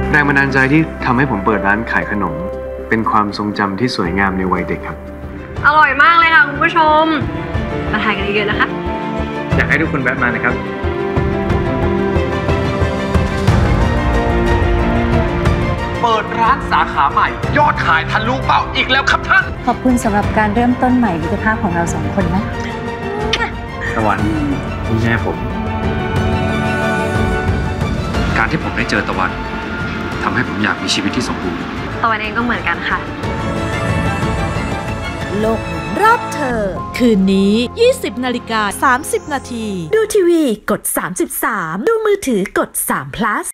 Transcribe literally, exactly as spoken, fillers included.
แรงบันดาลใจที่ทำให้ผมเปิดร้านขายขนมเป็นความทรงจำที่สวยงามในวัยเด็กครับอร่อยมากเลยค่ะคุณผู้ชมมาทานกันเยอะๆนะคะอยากให้ทุกคนแวะมานะครับเปิดร้านสาขาใหม่ยอดขายทะลุเป้าอีกแล้วครับท่านขอบคุณสำหรับการเริ่มต้นใหม่มิตรภาพของเราสองคนนะตะวันคุณแม่ผมการที่ผมได้เจอตะวันทำให้ผมอยากมีชีวิตที่สมบูรณ์ตะวันเองก็เหมือนกันค่ะโลกหมุนรอบเธอคืนนี้ ยี่สิบนาฬิกาสามสิบนาทีดูทีวีกดสามสิบสามดูมือถือกดสาม plus